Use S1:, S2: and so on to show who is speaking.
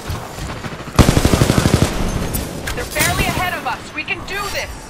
S1: They're barely ahead of us. We can do this.